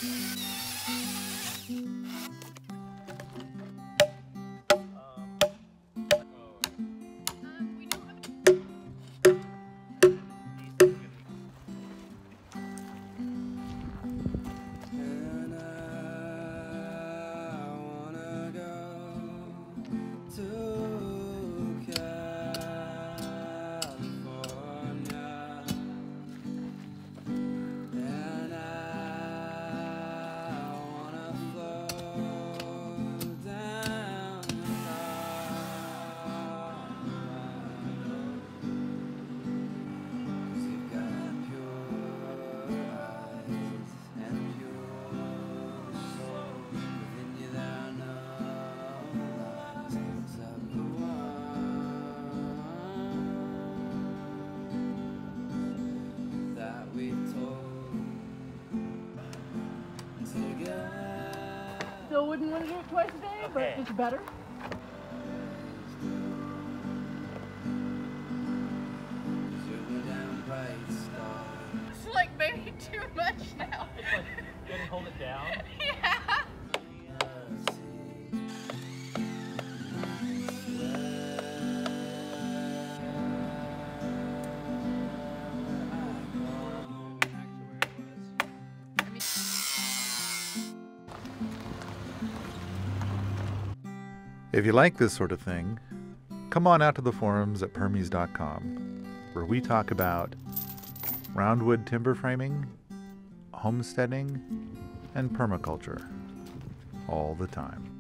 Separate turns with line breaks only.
Still wouldn't want to do it twice a day, but it's better. It's like maybe too much now.
It's like, you gotta hold it down.
Yeah.
If you like this sort of thing, come on out to the forums at permies.com, where we talk about roundwood timber framing, homesteading, and permaculture all the time.